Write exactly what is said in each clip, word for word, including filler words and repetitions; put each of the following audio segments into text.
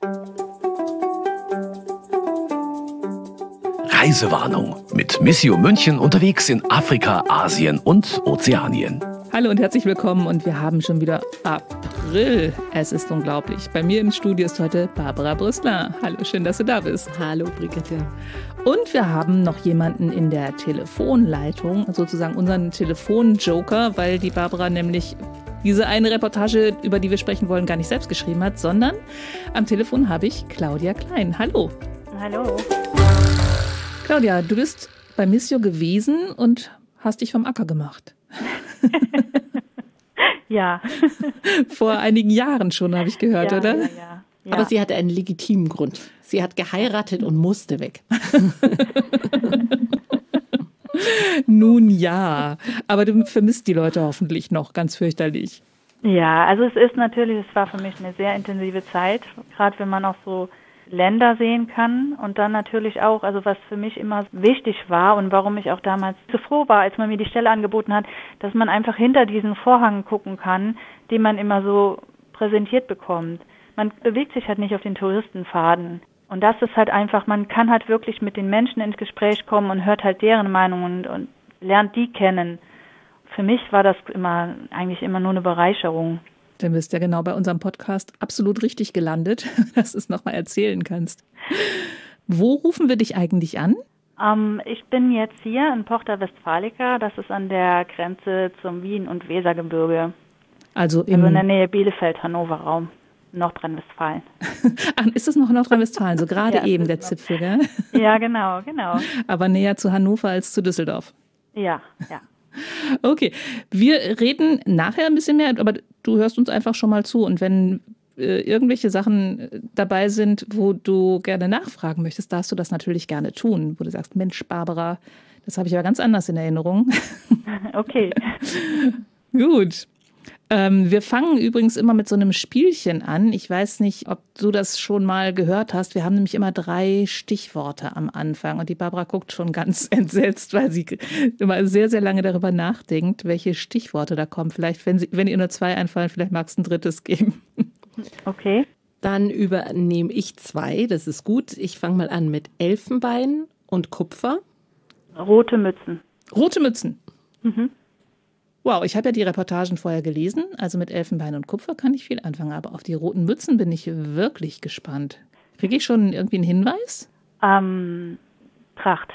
Reisewarnung mit Missio München unterwegs in Afrika, Asien und Ozeanien. Hallo und herzlich willkommen und wir haben schon wieder April. Es ist unglaublich. Bei mir im Studio ist heute Barbara Brüssler. Hallo, schön, dass du da bist. Hallo, Brigitte. Und wir haben noch jemanden in der Telefonleitung, sozusagen unseren Telefonjoker, weil die Barbara nämlich diese eine Reportage, über die wir sprechen wollen, gar nicht selbst geschrieben hat, sondern am Telefon habe ich Claudia Klein. Hallo. Hallo. Claudia, du bist bei Missio gewesen und hast dich vom Acker gemacht. Ja. Vor einigen Jahren schon, habe ich gehört, ja, oder? Ja, ja, ja. Aber sie hatte einen legitimen Grund. Sie hat geheiratet und musste weg. Nun ja, aber du vermisst die Leute hoffentlich noch ganz fürchterlich. Ja, also es ist natürlich, es war für mich eine sehr intensive Zeit, gerade wenn man auch so Länder sehen kann und dann natürlich auch, also was für mich immer wichtig war und warum ich auch damals so froh war, als man mir die Stelle angeboten hat, dass man einfach hinter diesen Vorhang gucken kann, den man immer so präsentiert bekommt. Man bewegt sich halt nicht auf den Touristenpfaden. Und das ist halt einfach, man kann halt wirklich mit den Menschen ins Gespräch kommen und hört halt deren Meinungen und, und lernt die kennen. Für mich war das immer eigentlich immer nur eine Bereicherung. Dann bist du ja genau bei unserem Podcast absolut richtig gelandet, dass du es nochmal erzählen kannst. Wo rufen wir dich eigentlich an? Ähm, ich bin jetzt hier in Porta Westfalica, das ist an der Grenze zum Wien- und Wesergebirge. Also, im also in der Nähe Bielefeld-Hannover-Raum, Nordrhein-Westfalen. Ach, ist das noch Nordrhein-Westfalen, so gerade ja, eben der Zipfel, gell? Ja, genau, genau. Aber näher zu Hannover als zu Düsseldorf. Ja, ja. Okay, wir reden nachher ein bisschen mehr, aber du hörst uns einfach schon mal zu. Und wenn äh, irgendwelche Sachen dabei sind, wo du gerne nachfragen möchtest, darfst du das natürlich gerne tun. Wo du sagst, Mensch, Barbara, das habe ich aber ganz anders in Erinnerung. Okay. Gut. Ähm, wir fangen übrigens immer mit so einem Spielchen an. Ich weiß nicht, ob du das schon mal gehört hast. Wir haben nämlich immer drei Stichworte am Anfang. Und die Barbara guckt schon ganz entsetzt, weil sie immer sehr, sehr lange darüber nachdenkt, welche Stichworte da kommen. Vielleicht, wenn, sie, wenn ihr nur zwei einfallen, vielleicht magst du ein drittes geben. Okay. Dann übernehme ich zwei, das ist gut. Ich fange mal an mit Elfenbein und Kupfer. Rote Mützen. Rote Mützen. Mhm. Wow, ich habe ja die Reportagen vorher gelesen, also mit Elfenbein und Kupfer kann ich viel anfangen, aber auf die roten Mützen bin ich wirklich gespannt. Kriege ich schon irgendwie einen Hinweis? Ähm, Tracht.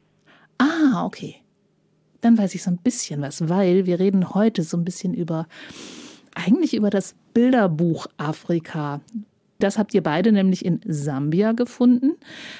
Ah, okay. Dann weiß ich so ein bisschen was, weil wir reden heute so ein bisschen über, eigentlich über das Bilderbuch Afrika. Das habt ihr beide nämlich in Sambia gefunden.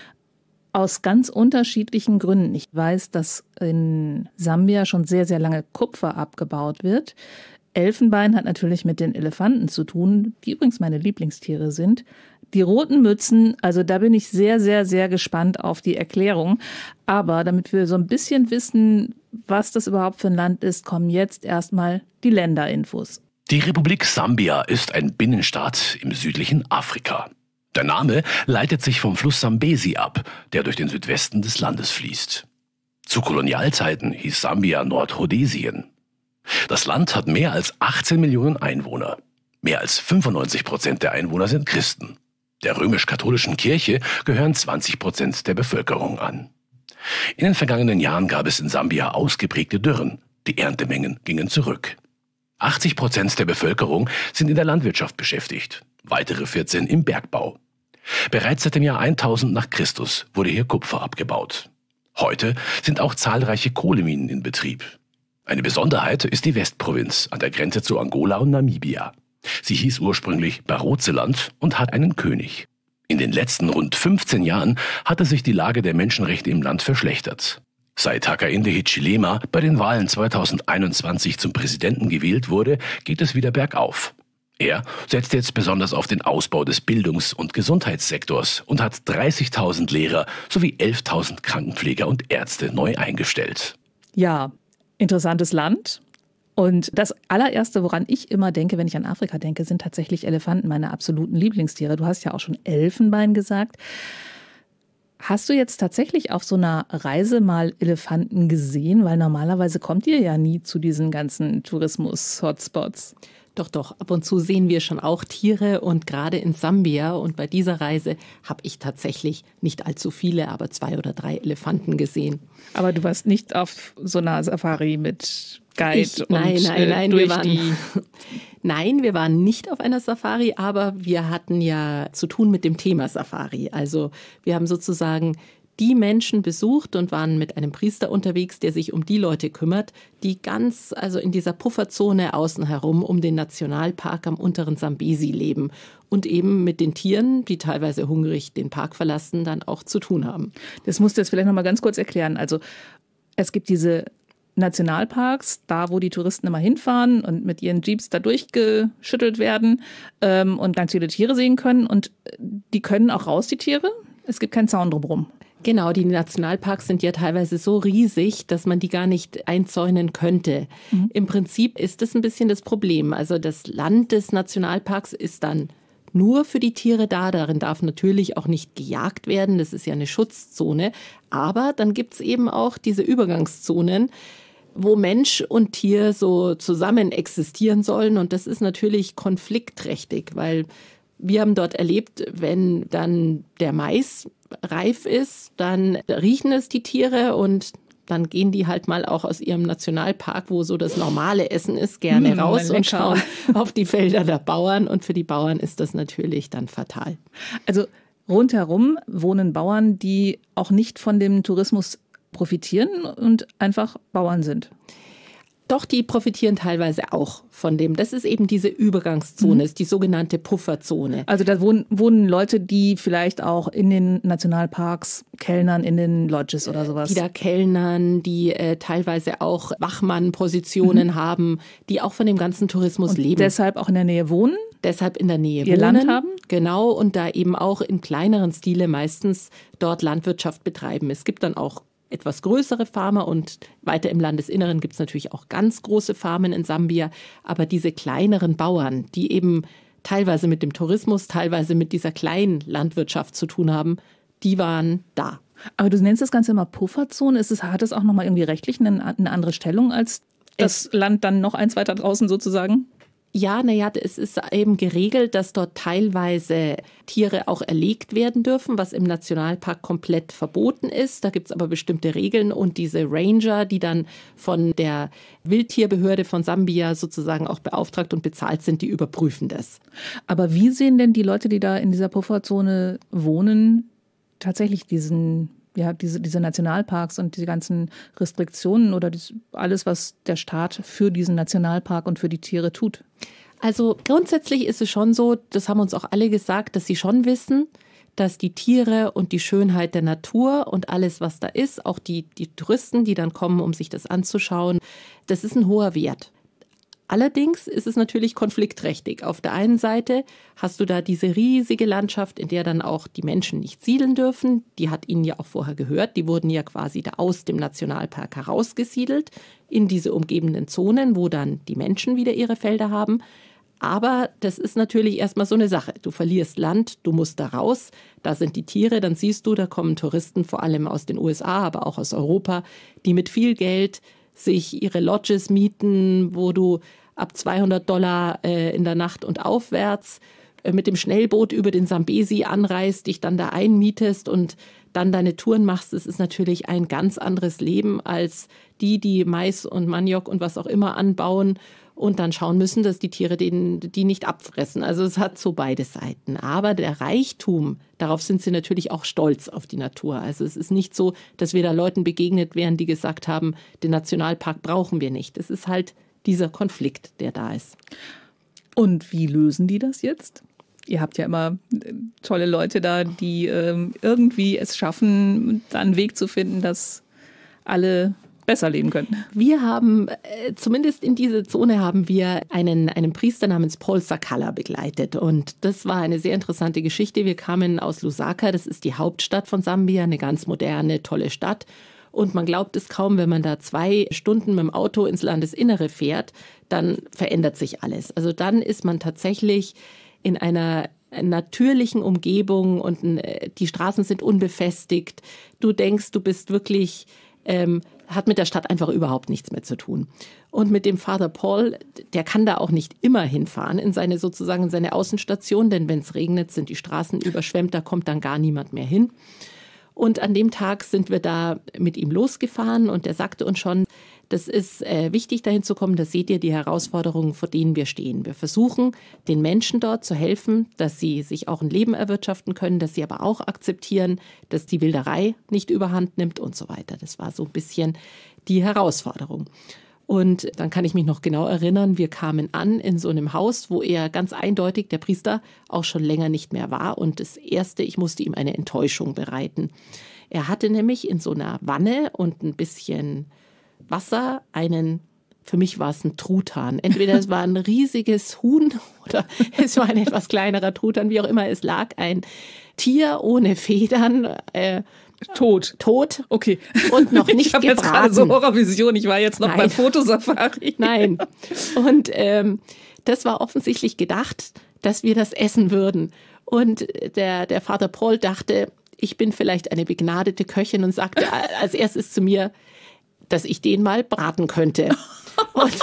Aus ganz unterschiedlichen Gründen. Ich weiß, dass in Sambia schon sehr, sehr lange Kupfer abgebaut wird. Elfenbein hat natürlich mit den Elefanten zu tun, die übrigens meine Lieblingstiere sind. Die roten Mützen, also da bin ich sehr, sehr, sehr gespannt auf die Erklärung. Aber damit wir so ein bisschen wissen, was das überhaupt für ein Land ist, kommen jetzt erstmal die Länderinfos. Die Republik Sambia ist ein Binnenstaat im südlichen Afrika. Der Name leitet sich vom Fluss Sambesi ab, der durch den Südwesten des Landes fließt. Zu Kolonialzeiten hieß Sambia Nordrhodesien. Das Land hat mehr als achtzehn Millionen Einwohner. Mehr als fünfundneunzig Prozent der Einwohner sind Christen. Der römisch-katholischen Kirche gehören zwanzig Prozent der Bevölkerung an. In den vergangenen Jahren gab es in Sambia ausgeprägte Dürren. Die Erntemengen gingen zurück. achtzig Prozent der Bevölkerung sind in der Landwirtschaft beschäftigt. Weitere vierzehn im Bergbau. Bereits seit dem Jahr tausend nach Christus wurde hier Kupfer abgebaut. Heute sind auch zahlreiche Kohleminen in Betrieb. Eine Besonderheit ist die Westprovinz an der Grenze zu Angola und Namibia. Sie hieß ursprünglich Barotseland und hat einen König. In den letzten rund fünfzehn Jahren hatte sich die Lage der Menschenrechte im Land verschlechtert. Seit Hakainde Hichilema bei den Wahlen zweitausendeinundzwanzig zum Präsidenten gewählt wurde, geht es wieder bergauf. Er setzt jetzt besonders auf den Ausbau des Bildungs- und Gesundheitssektors und hat dreißigtausend Lehrer sowie elftausend Krankenpfleger und Ärzte neu eingestellt. Ja, interessantes Land. Und das allererste, woran ich immer denke, wenn ich an Afrika denke, sind tatsächlich Elefanten, meine absoluten Lieblingstiere. Du hast ja auch schon Elfenbein gesagt. Hast du jetzt tatsächlich auf so einer Reise mal Elefanten gesehen? Weil normalerweise kommt ihr ja nie zu diesen ganzen Tourismus-Hotspots. Doch, doch, ab und zu sehen wir schon auch Tiere und gerade in Sambia und bei dieser Reise habe ich tatsächlich nicht allzu viele, aber zwei oder drei Elefanten gesehen. Aber du warst nicht auf so einer Safari mit Guide Ich, und nein, nein, nein, durch wir waren, die... Nein, wir waren nicht auf einer Safari, aber wir hatten ja zu tun mit dem Thema Safari. Also wir haben sozusagen die Menschen besucht und waren mit einem Priester unterwegs, der sich um die Leute kümmert, die ganz, also in dieser Pufferzone außen herum um den Nationalpark am unteren Sambesi leben und eben mit den Tieren, die teilweise hungrig den Park verlassen, dann auch zu tun haben. Das musst du jetzt vielleicht noch mal ganz kurz erklären. Also es gibt diese Nationalparks, da wo die Touristen immer hinfahren und mit ihren Jeeps da durchgeschüttelt werden ähm, und ganz viele Tiere sehen können. Und die können auch raus, die Tiere? Es gibt keinen Zaun drumherum. Genau, die Nationalparks sind ja teilweise so riesig, dass man die gar nicht einzäunen könnte. Mhm. Im Prinzip ist das ein bisschen das Problem. Also das Land des Nationalparks ist dann nur für die Tiere da. Darin darf natürlich auch nicht gejagt werden. Das ist ja eine Schutzzone. Aber dann gibt es eben auch diese Übergangszonen, wo Mensch und Tier so zusammen existieren sollen. Und das ist natürlich konfliktträchtig, weil wir haben dort erlebt, wenn dann der Mais reif ist, dann riechen es die Tiere und dann gehen die halt mal auch aus ihrem Nationalpark, wo so das normale Essen ist, gerne mmh, raus lecker. und schauen auf die Felder der Bauern. Und für die Bauern ist das natürlich dann fatal. Also rundherum wohnen Bauern, die auch nicht von dem Tourismus profitieren und einfach Bauern sind. Doch, die profitieren teilweise auch von dem. Das ist eben diese Übergangszone, Mhm. ist die sogenannte Pufferzone. Also da wohnen, wohnen Leute, die vielleicht auch in den Nationalparks kellnern, in den Lodges oder sowas. Die da kellnern, die äh, teilweise auch Wachmannpositionen Mhm. haben, die auch von dem ganzen Tourismus und leben. deshalb auch in der Nähe wohnen. Deshalb in der Nähe Ihr wohnen. Land haben? Genau, und da eben auch in kleineren Stile meistens dort Landwirtschaft betreiben. Es gibt dann auch etwas größere Farmer und weiter im Landesinneren gibt es natürlich auch ganz große Farmen in Sambia. Aber diese kleineren Bauern, die eben teilweise mit dem Tourismus, teilweise mit dieser kleinen Landwirtschaft zu tun haben, die waren da. Aber du nennst das Ganze immer Pufferzone. Ist es, hat es auch nochmal irgendwie rechtlich eine, eine andere Stellung als das Es- Land dann noch eins weiter draußen sozusagen? Ja, naja, es ist eben geregelt, dass dort teilweise Tiere auch erlegt werden dürfen, was im Nationalpark komplett verboten ist. Da gibt es aber bestimmte Regeln und diese Ranger, die dann von der Wildtierbehörde von Sambia sozusagen auch beauftragt und bezahlt sind, die überprüfen das. Aber wie sehen denn die Leute, die da in dieser Pufferzone wohnen, tatsächlich diesen, ja, diese, diese Nationalparks und die ganzen Restriktionen oder das, alles, was der Staat für diesen Nationalpark und für die Tiere tut? Also grundsätzlich ist es schon so, das haben uns auch alle gesagt, dass sie schon wissen, dass die Tiere und die Schönheit der Natur und alles, was da ist, auch die, die Touristen, die dann kommen, um sich das anzuschauen, das ist ein hoher Wert. Allerdings ist es natürlich konfliktträchtig. Auf der einen Seite hast du da diese riesige Landschaft, in der dann auch die Menschen nicht siedeln dürfen. Die hat ihnen ja auch vorher gehört. Die wurden ja quasi da aus dem Nationalpark herausgesiedelt in diese umgebenden Zonen, wo dann die Menschen wieder ihre Felder haben. Aber das ist natürlich erstmal so eine Sache. Du verlierst Land, du musst da raus, da sind die Tiere, dann siehst du, da kommen Touristen, vor allem aus den U S A, aber auch aus Europa, die mit viel Geld sich ihre Lodges mieten, wo du ab zweihundert Dollar äh, in der Nacht und aufwärts äh, mit dem Schnellboot über den Sambesi anreist, dich dann da einmietest und dann deine Touren machst. Es ist natürlich ein ganz anderes Leben als die, die Mais und Maniok und was auch immer anbauen und dann schauen müssen, dass die Tiere den, die nicht abfressen. Also es hat so beide Seiten. Aber der Reichtum, darauf sind sie natürlich auch stolz auf die Natur. Also es ist nicht so, dass wir da Leuten begegnet wären, die gesagt haben, den Nationalpark brauchen wir nicht. Es ist halt dieser Konflikt, der da ist. Und wie lösen die das jetzt? Ihr habt ja immer äh, tolle Leute da, die ähm, irgendwie es schaffen, da einen Weg zu finden, dass alle besser leben können. Wir haben, äh, zumindest in diese Zone haben wir einen, einen Priester namens Paul Sakala begleitet. Und das war eine sehr interessante Geschichte. Wir kamen aus Lusaka, das ist die Hauptstadt von Sambia, eine ganz moderne, tolle Stadt. Und man glaubt es kaum, wenn man da zwei Stunden mit dem Auto ins Landesinnere fährt, dann verändert sich alles. Also dann ist man tatsächlich in einer natürlichen Umgebung und äh, die Straßen sind unbefestigt. Du denkst, du bist wirklich... Ähm, hat mit der Stadt einfach überhaupt nichts mehr zu tun. Und mit dem Father Paul, der kann da auch nicht immer hinfahren in seine sozusagen in seine Außenstation, denn wenn es regnet, sind die Straßen überschwemmt, da kommt dann gar niemand mehr hin. Und an dem Tag sind wir da mit ihm losgefahren und er sagte uns schon, das ist äh, wichtig, dahin zu kommen, da seht ihr die Herausforderungen, vor denen wir stehen. Wir versuchen, den Menschen dort zu helfen, dass sie sich auch ein Leben erwirtschaften können, dass sie aber auch akzeptieren, dass die Wilderei nicht überhand nimmt und so weiter. Das war so ein bisschen die Herausforderung. Und dann kann ich mich noch genau erinnern, wir kamen an in so einem Haus, wo er ganz eindeutig, der Priester, auch schon länger nicht mehr war. Und das Erste, ich musste ihm eine Enttäuschung bereiten. Er hatte nämlich in so einer Wanne und ein bisschen Wasser einen, für mich war es ein Truthahn. Entweder es war ein riesiges Huhn oder es war ein etwas kleinerer Truthahn, wie auch immer es lag. Ein Tier ohne Federn, äh, Tot. Tot. Okay. Und noch nicht ich habe gebraten. jetzt gerade so Horrorvision. Ich war jetzt noch Nein. beim Fotosafari. Nein. Und ähm, das war offensichtlich gedacht, dass wir das essen würden. Und der, der Vater Paul dachte, ich bin vielleicht eine begnadete Köchin und sagte als erstes zu mir, dass ich den mal braten könnte. Und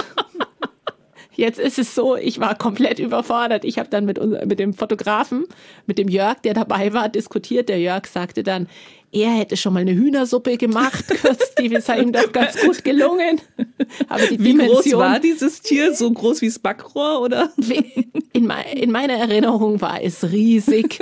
jetzt ist es so, ich war komplett überfordert. Ich habe dann mit, mit dem Fotografen, mit dem Jörg, der dabei war, diskutiert. Der Jörg sagte dann, er hätte schon mal eine Hühnersuppe gemacht, die sei ihm doch ganz gut gelungen. Aber die Wie Dimension, groß war dieses Tier? So groß wie das Backrohr, oder? In, in meiner Erinnerung war es riesig.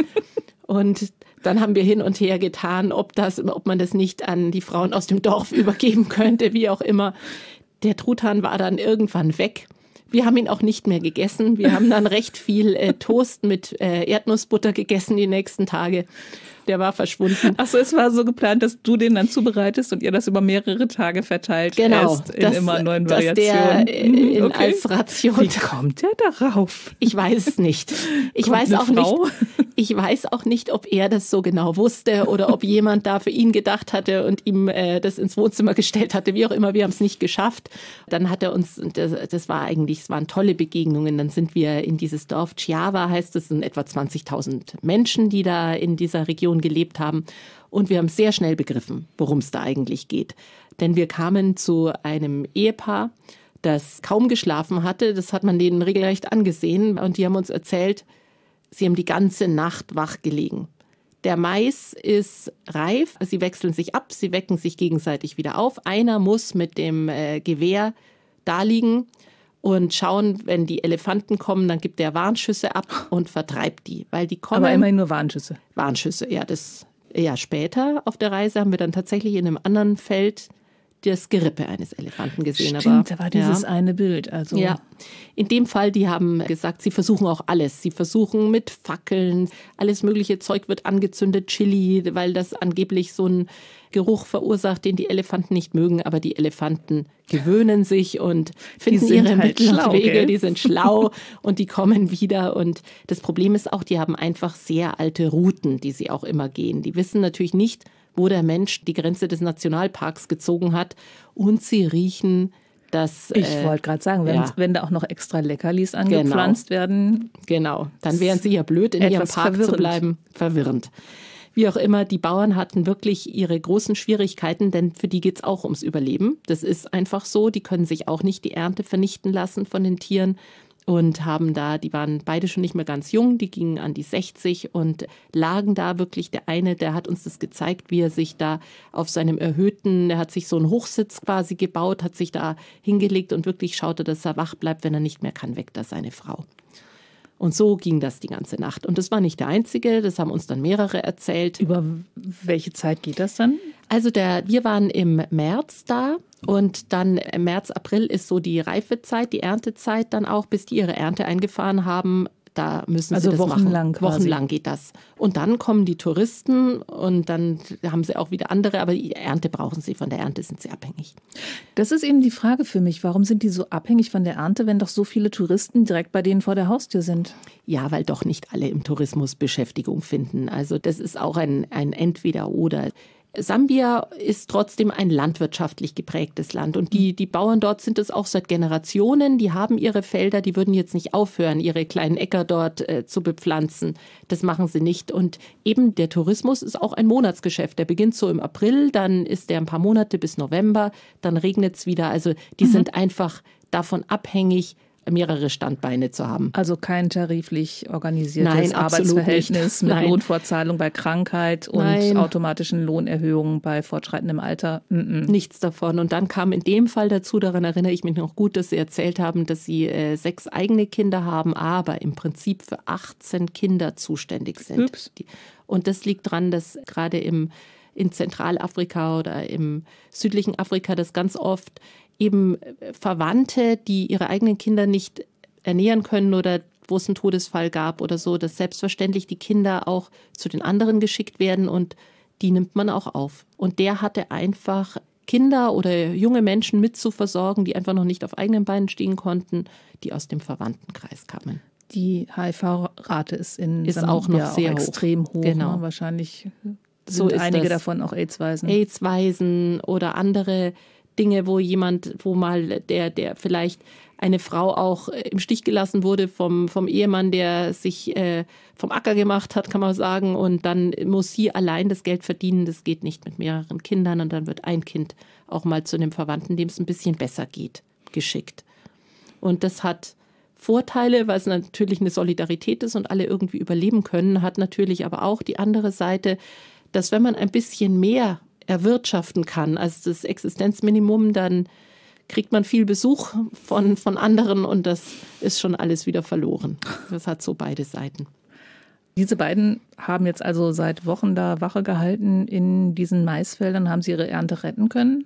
Und dann haben wir hin und her getan, ob, das, ob man das nicht an die Frauen aus dem Dorf übergeben könnte, wie auch immer. Der Truthahn war dann irgendwann weg. Wir haben ihn auch nicht mehr gegessen. Wir haben dann recht viel äh, Toast mit äh, Erdnussbutter gegessen die nächsten Tage. Der war verschwunden. Ach so, es war so geplant, dass du den dann zubereitest und ihr das über mehrere Tage verteilt genau, esst in dass, immer neuen dass Variationen. Der in, okay. als Ration. Wie kommt der darauf? Ich weiß es nicht. Ich Kommt weiß eine auch Frau? nicht. Ich weiß auch nicht, ob er das so genau wusste oder ob jemand da für ihn gedacht hatte und ihm äh, das ins Wohnzimmer gestellt hatte. Wie auch immer, wir haben es nicht geschafft. Dann hat er uns, das, das war eigentlich, es waren tolle Begegnungen. Dann sind wir in dieses Dorf Chiava, heißt es, sind etwa zwanzigtausend Menschen, die da in dieser Region gelebt haben. Und wir haben sehr schnell begriffen, worum es da eigentlich geht. Denn wir kamen zu einem Ehepaar, das kaum geschlafen hatte. Das hat man denen regelrecht angesehen. Und die haben uns erzählt, sie haben die ganze Nacht wach gelegen. Der Mais ist reif, sie wechseln sich ab, sie wecken sich gegenseitig wieder auf. Einer muss mit dem äh, Gewehr da liegen und schauen, wenn die Elefanten kommen, dann gibt er Warnschüsse ab und vertreibt die. Weil die kommen. Aber immerhin nur Warnschüsse. Warnschüsse, ja, das ja später auf der Reise haben wir dann tatsächlich in einem anderen Feld das Gerippe eines Elefanten gesehen. Stimmt, aber, da war dieses ja. eine Bild. Also. Ja, in dem Fall, die haben gesagt, sie versuchen auch alles. Sie versuchen mit Fackeln, alles mögliche Zeug wird angezündet, Chili, weil das angeblich so einen Geruch verursacht, den die Elefanten nicht mögen. Aber die Elefanten gewöhnen sich und finden ihre halt Mittel und schlau, Wege. gell? Die sind schlau und die kommen wieder. Und das Problem ist auch, die haben einfach sehr alte Routen, die sie auch immer gehen. Die wissen natürlich nicht, wo der Mensch die Grenze des Nationalparks gezogen hat. Und sie riechen das. Ich äh, wollte gerade sagen, wenn, ja. wenn da auch noch extra Leckerlis angepflanzt Genau. werden. Genau, dann wären sie ja blöd, in ihrem Etwas Park verwirrend. zu bleiben. Verwirrend. Wie auch immer, die Bauern hatten wirklich ihre großen Schwierigkeiten, denn für die geht es auch ums Überleben. Das ist einfach so, die können sich auch nicht die Ernte vernichten lassen von den Tieren. Und haben da, die waren beide schon nicht mehr ganz jung, die gingen an die sechzig und lagen da wirklich. Der eine, der hat uns das gezeigt, wie er sich da auf seinem erhöhten, der hat sich so einen Hochsitz quasi gebaut, hat sich da hingelegt und wirklich schaute, dass er wach bleibt, wenn er nicht mehr kann, weckt er seine Frau. Und so ging das die ganze Nacht. Und das war nicht der einzige, das haben uns dann mehrere erzählt. Über welche Zeit geht das dann? Also der, wir waren im März da und dann im März, April ist so die Reifezeit, die Erntezeit dann auch, bis die ihre Ernte eingefahren haben. Da müssen Also sie das wochenlang machen. quasi. Wochenlang geht das. Und dann kommen die Touristen und dann haben sie auch wieder andere, aber die Ernte brauchen sie, von der Ernte sind sie abhängig. Das ist eben die Frage für mich. Warum sind die so abhängig von der Ernte, wenn doch so viele Touristen direkt bei denen vor der Haustür sind? Ja, weil doch nicht alle im Tourismus Beschäftigung finden. Also das ist auch ein, ein Entweder-Oder. Sambia ist trotzdem ein landwirtschaftlich geprägtes Land und die, die Bauern dort sind es auch seit Generationen, die haben ihre Felder, die würden jetzt nicht aufhören, ihre kleinen Äcker dort äh, zu bepflanzen. Das machen sie nicht und eben der Tourismus ist auch ein Monatsgeschäft. Der beginnt so im April, dann ist der ein paar Monate bis November, dann regnet es wieder. Also die mhm. sind einfach davon abhängig, mehrere Standbeine zu haben. Also kein tariflich organisiertes Nein, Arbeitsverhältnis mit Nein. Lohnfortzahlung bei Krankheit und Nein. automatischen Lohnerhöhungen bei fortschreitendem Alter. Mm-mm. Nichts davon. Und dann kam in dem Fall dazu, daran erinnere ich mich noch gut, dass Sie erzählt haben, dass Sie äh, sechs eigene Kinder haben, aber im Prinzip für achtzehn Kinder zuständig sind. Ups. Und das liegt daran, dass gerade im, in Zentralafrika oder im südlichen Afrika das ganz oft eben Verwandte, die ihre eigenen Kinder nicht ernähren können oder wo es einen Todesfall gab oder so, dass selbstverständlich die Kinder auch zu den anderen geschickt werden und die nimmt man auch auf. Und der hatte einfach Kinder oder junge Menschen mit zu versorgen, die einfach noch nicht auf eigenen Beinen stehen konnten, die aus dem Verwandtenkreis kamen. Die H I V-Rate ist in ist Sambia auch noch sehr auch extrem hoch. hoch Genau. Ne? Wahrscheinlich sind so ist einige das. davon auch AIDS-Waisen. AIDS-Waisen oder andere Dinge, wo jemand, wo mal der, der vielleicht eine Frau auch im Stich gelassen wurde vom, vom Ehemann, der sich äh, vom Acker gemacht hat, kann man sagen. Und dann muss sie allein das Geld verdienen. Das geht nicht mit mehreren Kindern. Und dann wird ein Kind auch mal zu einem Verwandten, dem es ein bisschen besser geht, geschickt. Und das hat Vorteile, weil es natürlich eine Solidarität ist und alle irgendwie überleben können, hat natürlich aber auch die andere Seite, dass wenn man ein bisschen mehr erwirtschaften kann als das Existenzminimum, dann kriegt man viel Besuch von, von anderen und das ist schon alles wieder verloren. Das hat so beide Seiten. Diese beiden haben jetzt also seit Wochen da Wache gehalten in diesen Maisfeldern. Haben sie ihre Ernte retten können?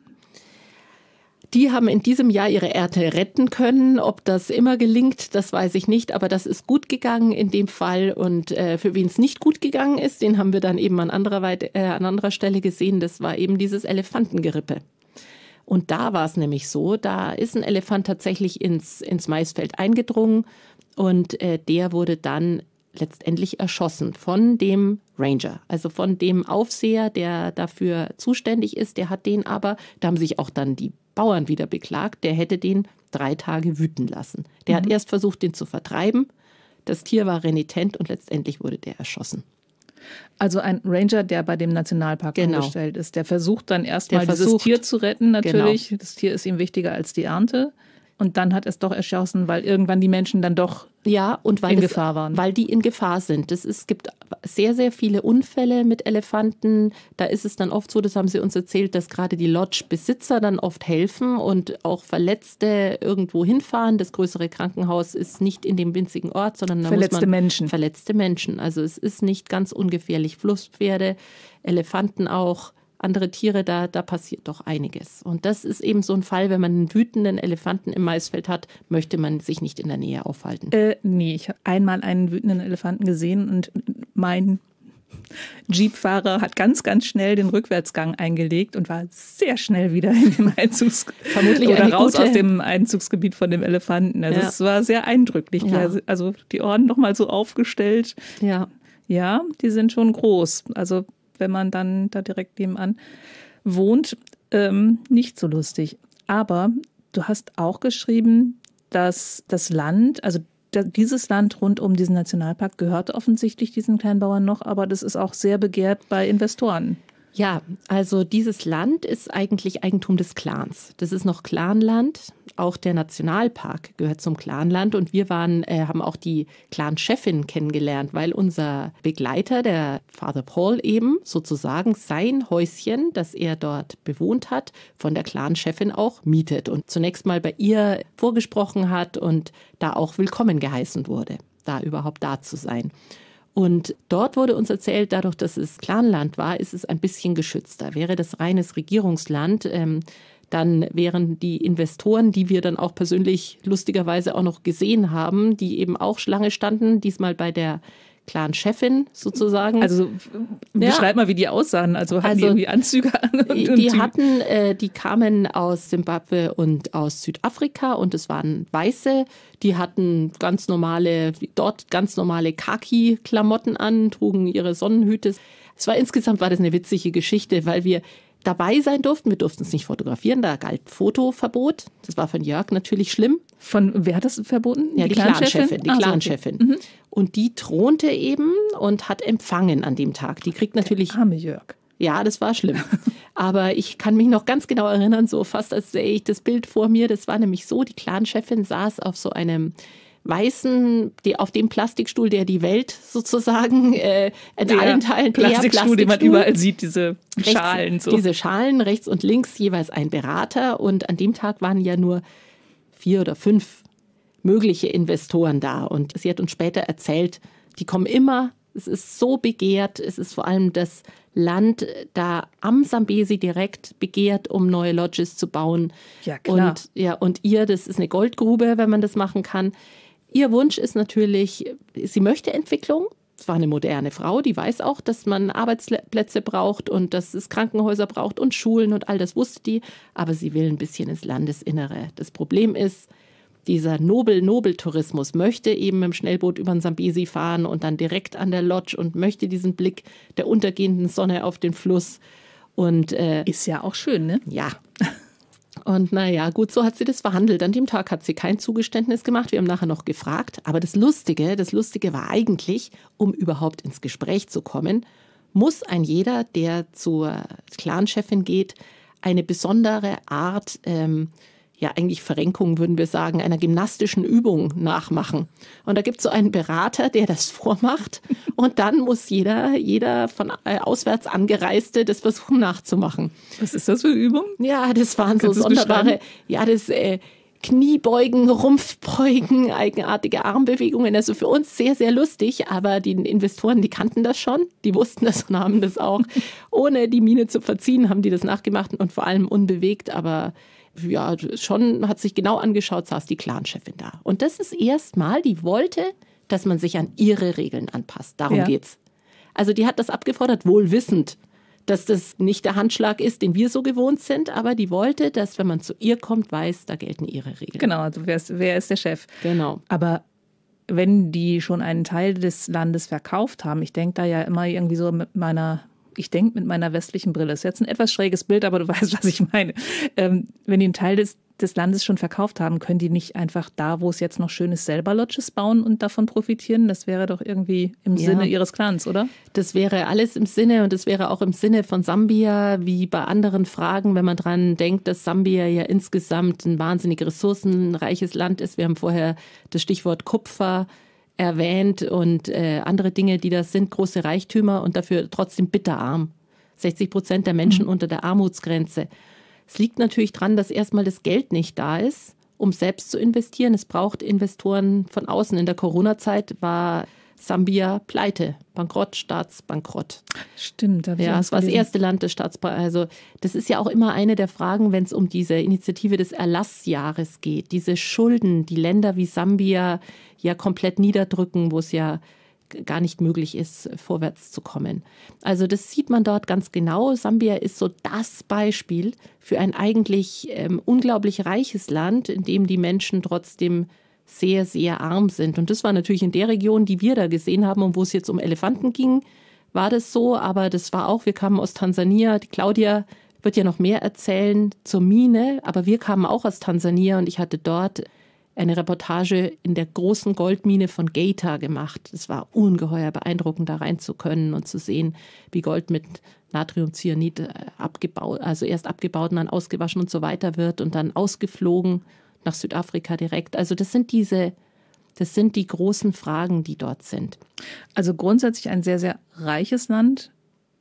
Die haben in diesem Jahr ihre Ernte retten können. Ob das immer gelingt, das weiß ich nicht. Aber das ist gut gegangen in dem Fall. Und äh, für wen es nicht gut gegangen ist, den haben wir dann eben an anderer, Weite, äh, an anderer Stelle gesehen. Das war eben dieses Elefantengerippe. Und da war es nämlich so, da ist ein Elefant tatsächlich ins, ins Maisfeld eingedrungen. Und äh, der wurde dann letztendlich erschossen von dem Ranger, also von dem Aufseher, der dafür zuständig ist. Der hat den aber, da haben sich auch dann die Bauern wieder beklagt, der hätte den drei Tage wüten lassen. Der mhm. hat erst versucht, den zu vertreiben. Das Tier war renitent und letztendlich wurde der erschossen. Also ein Ranger, der bei dem Nationalpark genau. angestellt ist, der versucht dann erstmal dieses Tier zu retten natürlich. Genau. Das Tier ist ihm wichtiger als die Ernte. Und dann hat es doch erschossen, weil irgendwann die Menschen dann doch ja, und weil in das, Gefahr waren. Weil die in Gefahr sind. Das ist, es gibt sehr, sehr viele Unfälle mit Elefanten. Da ist es dann oft so, das haben sie uns erzählt, dass gerade die Lodge-Besitzer dann oft helfen und auch Verletzte irgendwo hinfahren. Das größere Krankenhaus ist nicht in dem winzigen Ort, sondern da verletzte muss man Menschen. Verletzte Menschen. Also es ist nicht ganz ungefährlich. Flusspferde, Elefanten auch. Andere Tiere, da, da passiert doch einiges. Und das ist eben so ein Fall, wenn man einen wütenden Elefanten im Maisfeld hat, möchte man sich nicht in der Nähe aufhalten. Äh, nee, ich habe einmal einen wütenden Elefanten gesehen und mein Jeep-Fahrer hat ganz, ganz schnell den Rückwärtsgang eingelegt und war sehr schnell wieder in dem Einzugsgebiet Vermutlich oder eine raus gute aus dem Einzugsgebiet von dem Elefanten. Also ja. es war sehr eindrücklich. Ja. Also die Ohren nochmal so aufgestellt. Ja. Ja, die sind schon groß. Also wenn man dann da direkt nebenan wohnt, ähm, nicht so lustig. Aber du hast auch geschrieben, dass das Land, also dieses Land rund um diesen Nationalpark gehört offensichtlich diesen Kleinbauern noch, aber das ist auch sehr begehrt bei Investoren. Ja, also dieses Land ist eigentlich Eigentum des Clans. Das ist noch Clanland. Auch der Nationalpark gehört zum Clanland. Und wir waren, äh, haben auch die Clan-Chefin kennengelernt, weil unser Begleiter, der Father Paul eben, sozusagen sein Häuschen, das er dort bewohnt hat, von der Clan-Chefin auch mietet. Und zunächst mal bei ihr vorgesprochen hat und da auch willkommen geheißen wurde, da überhaupt da zu sein. Und dort wurde uns erzählt, dadurch, dass es Clanland war, ist es ein bisschen geschützter. Wäre das reines Regierungsland, ähm, dann wären die Investoren, die wir dann auch persönlich lustigerweise auch noch gesehen haben, die eben auch Schlange standen, diesmal bei der Clan-Chefin sozusagen. Also beschreib ja. mal, wie die aussahen. Also hatten also, die irgendwie Anzüge an? Und, die und die hatten, äh, die kamen aus Simbabwe und aus Südafrika und es waren Weiße. Die hatten ganz normale, dort ganz normale Khaki-Klamotten an, trugen ihre Sonnenhüte. Es war insgesamt war das eine witzige Geschichte, weil wir dabei sein durften. Wir durften es nicht fotografieren, da galt Fotoverbot. Das war von Jörg natürlich schlimm. Von wer hat das verboten? Ja, die, die Clan-Chefin. Die ah, Clan-Chefin. So, okay. mhm. Und die thronte eben und hat empfangen an dem Tag. Die kriegt natürlich... Der arme Jörg. Ja, das war schlimm. Aber ich kann mich noch ganz genau erinnern, so fast als sähe ich das Bild vor mir. Das war nämlich so, die Clan-Chefin saß auf so einem weißen, die, auf dem Plastikstuhl, der die Welt sozusagen äh, in der allen Teilen Plastikstuhl, Plastikstuhl, den man überall sieht, diese rechts, Schalen. So. Diese Schalen, rechts und links jeweils ein Berater. Und an dem Tag waren ja nur vier oder fünf mögliche Investoren da. Und sie hat uns später erzählt, die kommen immer, es ist so begehrt, es ist vor allem das Land da am Sambesi direkt begehrt, um neue Lodges zu bauen. Ja, klar. Und, ja, und ihr, das ist eine Goldgrube, wenn man das machen kann. Ihr Wunsch ist natürlich, sie möchte Entwicklung. Es war eine moderne Frau, die weiß auch, dass man Arbeitsplätze braucht und dass es Krankenhäuser braucht und Schulen und all das wusste die. Aber sie will ein bisschen ins Landesinnere. Das Problem ist, dieser Nobel-Nobel-Tourismus möchte eben mit dem Schnellboot über den Sambesi fahren und dann direkt an der Lodge und möchte diesen Blick der untergehenden Sonne auf den Fluss. Und, äh, ist ja auch schön, ne? Ja. Und naja, gut, so hat sie das verhandelt. An dem Tag hat sie kein Zugeständnis gemacht. Wir haben nachher noch gefragt. Aber das Lustige, das Lustige war eigentlich, um überhaupt ins Gespräch zu kommen, muss ein jeder, der zur Clan-Chefin geht, eine besondere Art, ähm, ja eigentlich Verrenkung, würden wir sagen, einer gymnastischen Übung nachmachen. Und da gibt es so einen Berater, der das vormacht. Und dann muss jeder, jeder von auswärts Angereiste das versuchen nachzumachen. Was ist das für eine Übung? Ja, das waren so sonderbare, ja, das äh, Kniebeugen, Rumpfbeugen, eigenartige Armbewegungen. Also für uns sehr, sehr lustig. Aber die Investoren, die kannten das schon. Die wussten das und haben das auch. Ohne die Miene zu verziehen, haben die das nachgemacht und vor allem unbewegt. Aber ja, schon hat sich genau angeschaut, saß die Clan-Chefin da. Und das ist erstmal, die wollte, dass man sich an ihre Regeln anpasst. Darum ja. geht's. Also die hat das abgefordert, wohl wissend, dass das nicht der Handschlag ist, den wir so gewohnt sind, aber die wollte, dass wenn man zu ihr kommt, weiß, da gelten ihre Regeln. Genau, also wer ist, wer ist der Chef? Genau. Aber wenn die schon einen Teil des Landes verkauft haben, ich denke da ja immer irgendwie so mit meiner... Ich denke mit meiner westlichen Brille. Das ist jetzt ein etwas schräges Bild, aber du weißt, was ich meine. Ähm, wenn die einen Teil des, des Landes schon verkauft haben, können die nicht einfach da, wo es jetzt noch schön ist, selber Lodges bauen und davon profitieren? Das wäre doch irgendwie im ja. Sinne ihres Clans, oder? Das wäre alles im Sinne und das wäre auch im Sinne von Sambia, wie bei anderen Fragen, wenn man dran denkt, dass Sambia ja insgesamt ein wahnsinnig ressourcenreiches Land ist. Wir haben vorher das Stichwort Kupfer erwähnt und äh, andere Dinge, die das sind, große Reichtümer und dafür trotzdem bitterarm. sechzig Prozent der Menschen mhm. unter der Armutsgrenze. Es liegt natürlich daran, dass erstmal das Geld nicht da ist, um selbst zu investieren. Es braucht Investoren von außen. In der Corona-Zeit war Sambia pleite, Bankrott, Staatsbankrott. Stimmt. Da ja, es war das erste Land des Staatsbankrotts. Also das ist ja auch immer eine der Fragen, wenn es um diese Initiative des Erlassjahres geht. Diese Schulden, die Länder wie Sambia ja komplett niederdrücken, wo es ja gar nicht möglich ist, vorwärts zu kommen. Also das sieht man dort ganz genau. Sambia ist so das Beispiel für ein eigentlich ähm, unglaublich reiches Land, in dem die Menschen trotzdem sehr, sehr arm sind. Und das war natürlich in der Region, die wir da gesehen haben und wo es jetzt um Elefanten ging, war das so. Aber das war auch, wir kamen aus Tansania. Die Claudia wird ja noch mehr erzählen zur Mine. Aber wir kamen auch aus Tansania und ich hatte dort eine Reportage in der großen Goldmine von Geita gemacht. Es war ungeheuer beeindruckend, da rein zu können und zu sehen, wie Gold mit Natriumcyanid abgebaut, also erst abgebaut und dann ausgewaschen und so weiter wird und dann ausgeflogen nach Südafrika direkt. Also das sind diese, das sind die großen Fragen, die dort sind. Also grundsätzlich ein sehr, sehr reiches Land.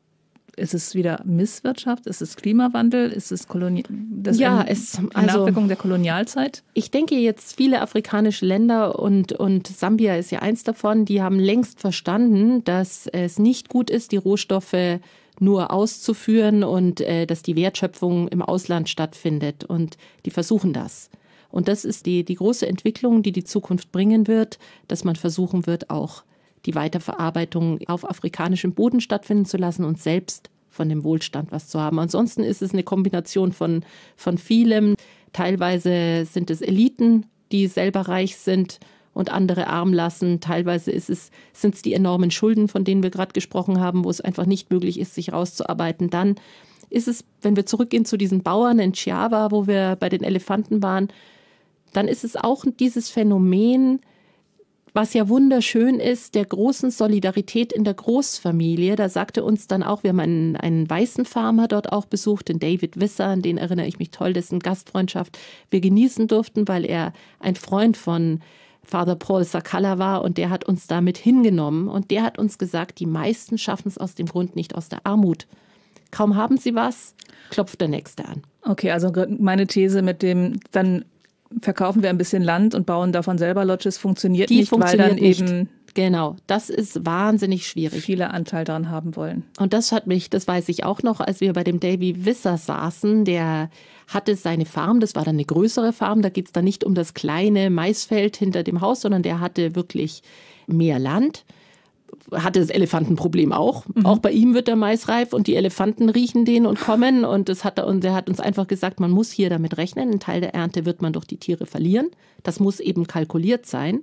Ist es wieder Misswirtschaft? Ist es Klimawandel? Ist es Kolonial? Das ja, ein, es eine also Nachwirkung der Kolonialzeit? Ich denke jetzt viele afrikanische Länder und, und Sambia ist ja eins davon, die haben längst verstanden, dass es nicht gut ist, die Rohstoffe nur auszuführen und äh, dass die Wertschöpfung im Ausland stattfindet. Und die versuchen das. Und das ist die, die große Entwicklung, die die Zukunft bringen wird, dass man versuchen wird, auch die Weiterverarbeitung auf afrikanischem Boden stattfinden zu lassen und selbst von dem Wohlstand was zu haben. Ansonsten ist es eine Kombination von, von vielem. Teilweise sind es Eliten, die selber reich sind und andere arm lassen. Teilweise ist es, sind es die enormen Schulden, von denen wir gerade gesprochen haben, wo es einfach nicht möglich ist, sich rauszuarbeiten. Dann ist es, wenn wir zurückgehen zu diesen Bauern in Chiava, wo wir bei den Elefanten waren, dann ist es auch dieses Phänomen, was ja wunderschön ist, der großen Solidarität in der Großfamilie. Da sagte uns dann auch, wir haben einen, einen weißen Farmer dort auch besucht, den David Visser, an den erinnere ich mich toll, dessen Gastfreundschaft wir genießen durften, weil er ein Freund von Father Paul Sakala war und der hat uns damit hingenommen und der hat uns gesagt, die meisten schaffen es aus dem Grund nicht aus der Armut. Kaum haben sie was, klopft der Nächste an. Okay, also meine These mit dem, dann verkaufen wir ein bisschen Land und bauen davon selber Lodges, funktioniert Die nicht, funktioniert weil dann nicht. eben Genau, das ist wahnsinnig schwierig. viele Anteil daran haben wollen. Und das hat mich, das weiß ich auch noch, als wir bei dem Davy Visser saßen, der hatte seine Farm, das war dann eine größere Farm, da geht es dann nicht um das kleine Maisfeld hinter dem Haus, sondern der hatte wirklich mehr Land. Hatte das Elefantenproblem auch. Mhm. Auch bei ihm wird der Mais reif und die Elefanten riechen den und kommen. Und das hat er, und er hat uns einfach gesagt, man muss hier damit rechnen. Ein Teil der Ernte wird man durch die Tiere verlieren. Das muss eben kalkuliert sein.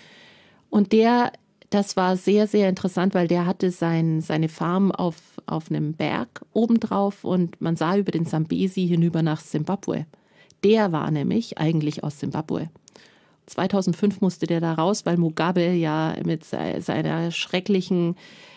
Und der, das war sehr, sehr interessant, weil der hatte sein, seine Farm auf, auf einem Berg obendrauf und man sah über den Sambesi hinüber nach Simbabwe. Der war nämlich eigentlich aus Simbabwe. zweitausendfünf musste der da raus, weil Mugabe ja mit seiner schrecklichen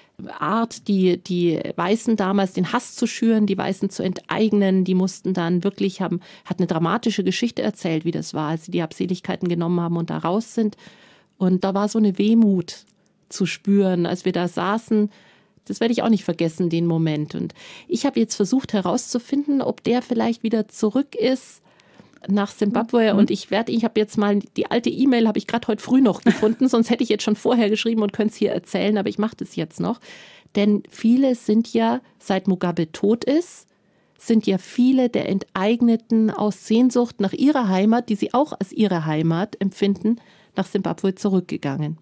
Art, die, die Weißen damals den Hass zu schüren, die Weißen zu enteignen, die mussten dann wirklich haben, hat eine dramatische Geschichte erzählt, wie das war, als sie die Abseligkeiten genommen haben und da raus sind. Und da war so eine Wehmut zu spüren, als wir da saßen. Das werde ich auch nicht vergessen, den Moment. Und ich habe jetzt versucht herauszufinden, ob der vielleicht wieder zurück ist nach Simbabwe. Mhm. Und ich werde, ich habe jetzt mal die alte E-Mail, habe ich gerade heute früh noch gefunden, sonst hätte ich jetzt schon vorher geschrieben und könnte es hier erzählen, aber ich mache das jetzt noch. Denn viele sind ja, seit Mugabe tot ist, sind ja viele der Enteigneten aus Sehnsucht nach ihrer Heimat, die sie auch als ihre Heimat empfinden, nach Simbabwe zurückgegangen.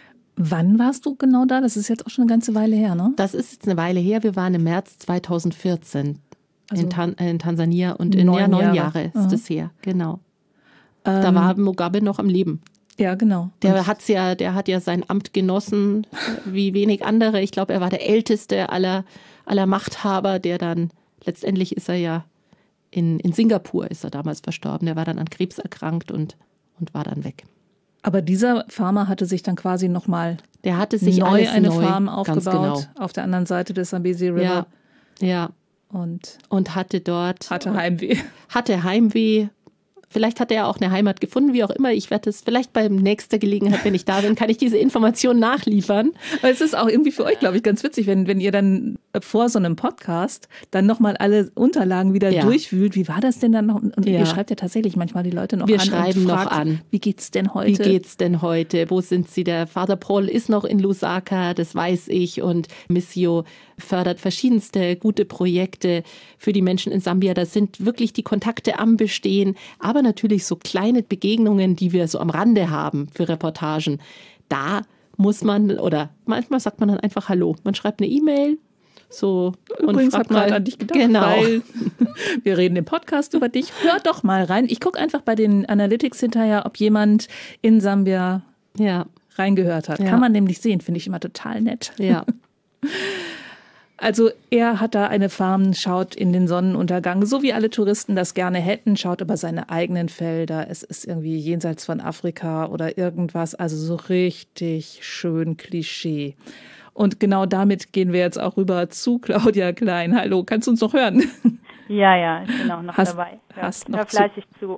Wann warst du genau da? Das ist jetzt auch schon eine ganze Weile her, ne? Das ist jetzt eine Weile her. Wir waren im März zweitausendvierzehn. Also in, Tan- in Tansania und in neun ja, neun Jahre, Jahre ist Aha. das her, genau. Ähm, Da war Mugabe noch am Leben. Ja, genau. Der hat's ja, der hat ja sein Amt genossen, wie wenig andere. Ich glaube, er war der älteste aller, aller Machthaber, der dann, letztendlich ist er ja in, in Singapur ist er damals verstorben. Der war dann an Krebs erkrankt und, und war dann weg. Aber dieser Farmer hatte sich dann quasi nochmal Der hatte sich neu alles eine neu, Farm ganz aufgebaut genau. auf der anderen Seite des Zambezi River Ja, ja. und Und hatte dort hatte Heimweh. hatte Heimweh. Vielleicht hat er auch eine Heimat gefunden, wie auch immer. Ich werde es vielleicht bei nächster Gelegenheit, wenn ich da bin, kann ich diese Information nachliefern. Weil es ist auch irgendwie für euch, glaube ich, ganz witzig, wenn, wenn ihr dann vor so einem Podcast dann nochmal alle Unterlagen wieder Ja. durchwühlt. Wie war das denn dann noch? Und Ja. ihr schreibt ja tatsächlich manchmal die Leute noch Wir an schreiben und noch fragt, an. wie geht's denn Wie heute? geht's denn heute? Wo sind Sie? Der Father Paul ist noch in Lusaka, das weiß ich. Und Missio fördert verschiedenste gute Projekte für die Menschen in Sambia. Da sind wirklich die Kontakte am Bestehen, aber natürlich so kleine Begegnungen, die wir so am Rande haben für Reportagen. Da muss man, oder manchmal sagt man dann einfach Hallo. Man schreibt eine E-Mail, so und Übrigens fragt hab gerade mal an dich gedacht, genau. weil wir reden im Podcast über dich. Hör doch mal rein. Ich gucke einfach bei den Analytics hinterher, ob jemand in Sambia Ja, reingehört hat. Ja. Kann man nämlich sehen, finde ich immer total nett. ja. Also er hat da eine Farm, schaut in den Sonnenuntergang, so wie alle Touristen das gerne hätten, schaut über seine eigenen Felder. Es ist irgendwie jenseits von Afrika oder irgendwas, also so richtig schön Klischee. Und genau damit gehen wir jetzt auch rüber zu Claudia Klein. Hallo, kannst du uns noch hören? Ja, ja, ich bin auch noch Hast- dabei. Ja, hast noch hör zu- fleißig zu.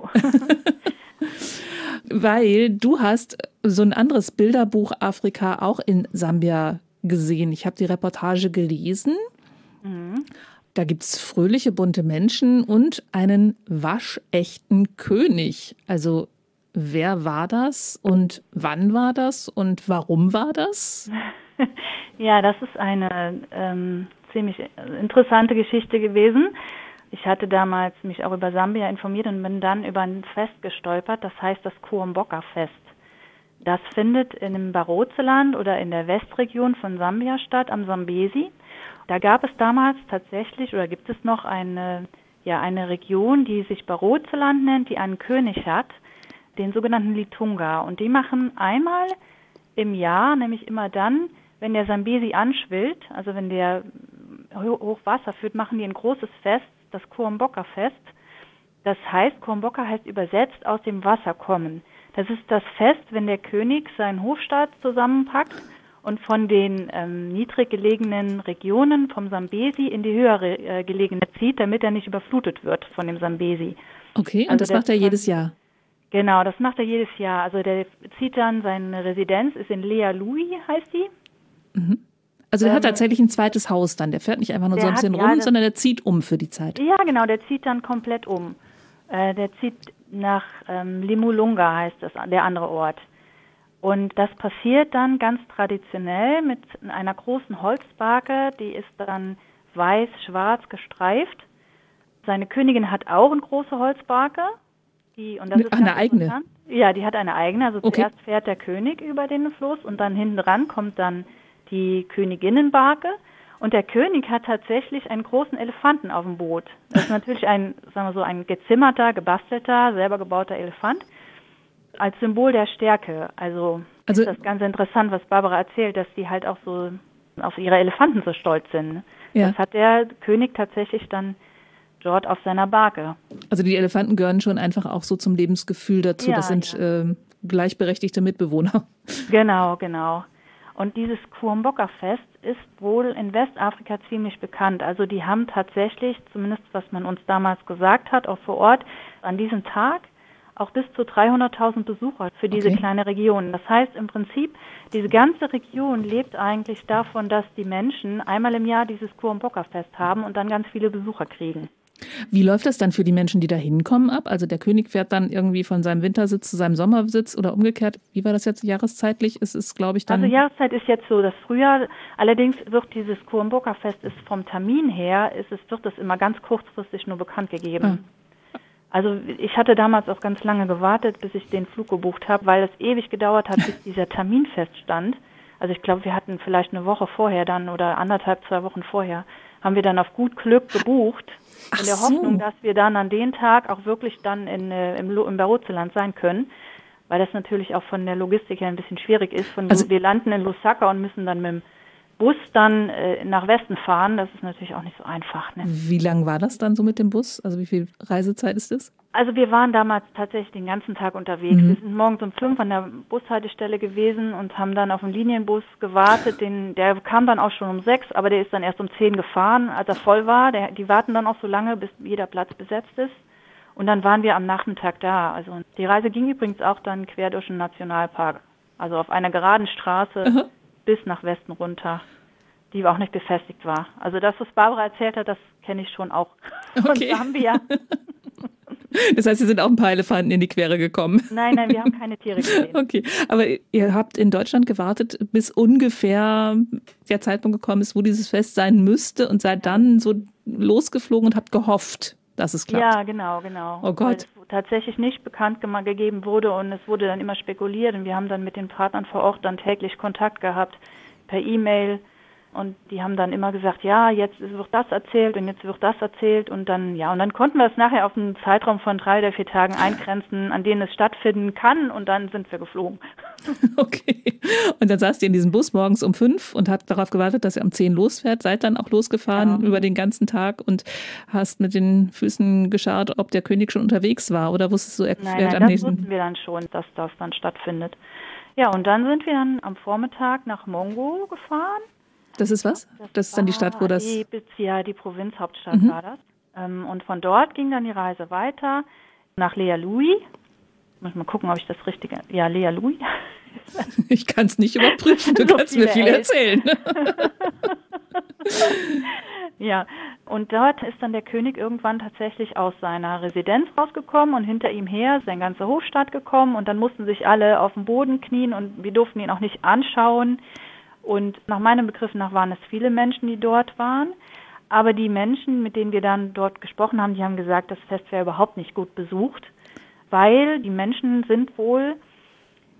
Weil du hast so ein anderes Bilderbuch Afrika auch in Sambia gesehen. Ich habe die Reportage gelesen. Mhm. Da gibt es fröhliche, bunte Menschen und einen waschechten König. Also wer war das und wann war das und warum war das? Ja, das ist eine ähm, ziemlich interessante Geschichte gewesen. Ich hatte damals mich auch über Sambia informiert und bin dann über ein Fest gestolpert, das heißt das Kuomboka-Fest. Das findet in dem Barotseland oder in der Westregion von Sambia statt, am Sambesi. Da gab es damals tatsächlich oder gibt es noch eine, ja, eine Region, die sich Barotseland nennt, die einen König hat, den sogenannten Litunga. Und die machen einmal im Jahr, nämlich immer dann, wenn der Sambesi anschwillt, also wenn der Hochwasser führt, machen die ein großes Fest, das Kuomboka-Fest. Das heißt, Kuomboka heißt übersetzt aus dem Wasser kommen. Das ist das Fest, wenn der König seinen Hofstaat zusammenpackt und von den ähm, niedrig gelegenen Regionen vom Sambesi in die höher äh, gelegene zieht, damit er nicht überflutet wird von dem Sambesi. Okay, und also das macht er jedes Jahr? Genau, das macht er jedes Jahr. Also der zieht dann, seine Residenz ist in Lea Lui, heißt die. Mhm. Also er ähm, hat tatsächlich ein zweites Haus dann. Der fährt nicht einfach nur so ein bisschen hat, rum, ja, sondern der zieht um für die Zeit. Ja, genau, der zieht dann komplett um. Äh, der zieht nach ähm, Limulunga, heißt das, der andere Ort. Und das passiert dann ganz traditionell mit einer großen Holzbarke, die ist dann weiß-schwarz gestreift. Seine Königin hat auch eine große Holzbarke. Die, und das ist eine eigene? Ja, die hat eine eigene. Also okay. Zuerst fährt der König über den Fluss und dann hinten dran kommt dann die Königinnenbarke. Und der König hat tatsächlich einen großen Elefanten auf dem Boot. Das ist natürlich ein, sagen wir so, ein gezimmerter, gebastelter, selber gebauter Elefant. Als Symbol der Stärke. Also, also ist das ganz interessant, was Barbara erzählt, dass die halt auch so auf ihre Elefanten so stolz sind. Ja. Das hat der König tatsächlich dann dort auf seiner Barke. Also die Elefanten gehören schon einfach auch so zum Lebensgefühl dazu. Ja, das sind ja. äh, gleichberechtigte Mitbewohner. Genau, genau. Und dieses Kuomboka-Fest ist wohl in Westafrika ziemlich bekannt. Also die haben tatsächlich, zumindest was man uns damals gesagt hat, auch vor Ort, an diesem Tag auch bis zu dreihunderttausend Besucher für diese okay. kleine Region. Das heißt im Prinzip, diese ganze Region lebt eigentlich davon, dass die Menschen einmal im Jahr dieses Kuomboka-Fest haben und dann ganz viele Besucher kriegen. Wie läuft das dann für die Menschen, die da hinkommen, ab? Also der König fährt dann irgendwie von seinem Wintersitz zu seinem Sommersitz oder umgekehrt. Wie war das jetzt jahreszeitlich? Es ist, glaube ich, dann... Also Jahreszeit ist jetzt so das Frühjahr. Allerdings wird dieses Kuomboka-Fest ist vom Termin her, ist es, wird das immer ganz kurzfristig nur bekannt gegeben. Ah. Also ich hatte damals auch ganz lange gewartet, bis ich den Flug gebucht habe, weil es ewig gedauert hat, bis dieser Termin feststand. Also ich glaube, wir hatten vielleicht eine Woche vorher dann oder anderthalb, zwei Wochen vorher, haben wir dann auf gut Glück gebucht. Ach in der so. Hoffnung, dass wir dann an den Tag auch wirklich dann in, äh, im, im Barotseland sein können, weil das natürlich auch von der Logistik her ein bisschen schwierig ist. Von, also, wir landen in Lusaka und müssen dann mit dem Bus dann äh, nach Westen fahren. Das ist natürlich auch nicht so einfach. Ne? Wie lang war das dann so mit dem Bus? Also wie viel Reisezeit ist das? Also wir waren damals tatsächlich den ganzen Tag unterwegs. Mhm. Wir sind morgens um fünf an der Bushaltestelle gewesen und haben dann auf den Linienbus gewartet. Den, der kam dann auch schon um sechs, aber der ist dann erst um zehn gefahren, als er voll war. Der, die warten dann auch so lange, bis jeder Platz besetzt ist. Und dann waren wir am Nachmittag da. Also die Reise ging übrigens auch dann quer durch den Nationalpark. Also auf einer geraden Straße Aha. bis nach Westen runter, die auch nicht befestigt war. Also das, was Barbara erzählt hat, das kenne ich schon auch von okay. Sambia. Das heißt, Sie sind auch ein paar Elefanten in die Quere gekommen? Nein, nein, wir haben keine Tiere gesehen. Okay, aber ihr habt in Deutschland gewartet, bis ungefähr der Zeitpunkt gekommen ist, wo dieses Fest sein müsste und seid dann so losgeflogen und habt gehofft, dass es klappt. Ja, genau, genau. Oh Gott. Weil es tatsächlich nicht bekannt gegeben wurde und es wurde dann immer spekuliert und wir haben dann mit den Partnern vor Ort dann täglich Kontakt gehabt per E-Mail. Und die haben dann immer gesagt, ja, jetzt wird das erzählt und jetzt wird das erzählt und dann, ja, und dann konnten wir es nachher auf einen Zeitraum von drei oder vier Tagen eingrenzen, an denen es stattfinden kann und dann sind wir geflogen. Okay. Und dann saßt ihr in diesem Bus morgens um fünf und habt darauf gewartet, dass ihr um zehn losfährt, seid dann auch losgefahren genau. über den ganzen Tag und hast mit den Füßen geschaut, ob der König schon unterwegs war oder wusstest du, er nein, fährt nein, am das nächsten... wussten wir dann schon, dass das dann stattfindet. Ja, und dann sind wir dann am Vormittag nach Mongo gefahren. Das ist was? Das, das ist dann die Stadt, wo das... Die, ja, die Provinzhauptstadt mhm. war das. Und von dort ging dann die Reise weiter nach Lea Lui. Muss mal gucken, ob ich das richtige... Ja, Lea Lui. Ich kann es nicht überprüfen, du so kannst mir viel erzählen. Ja, und dort ist dann der König irgendwann tatsächlich aus seiner Residenz rausgekommen und hinter ihm her ist sein ganzer Hofstaat gekommen und dann mussten sich alle auf den Boden knien und wir durften ihn auch nicht anschauen. Und nach meinem Begriff nach waren es viele Menschen, die dort waren. Aber die Menschen, mit denen wir dann dort gesprochen haben, die haben gesagt, das Fest wäre überhaupt nicht gut besucht, weil die Menschen sind wohl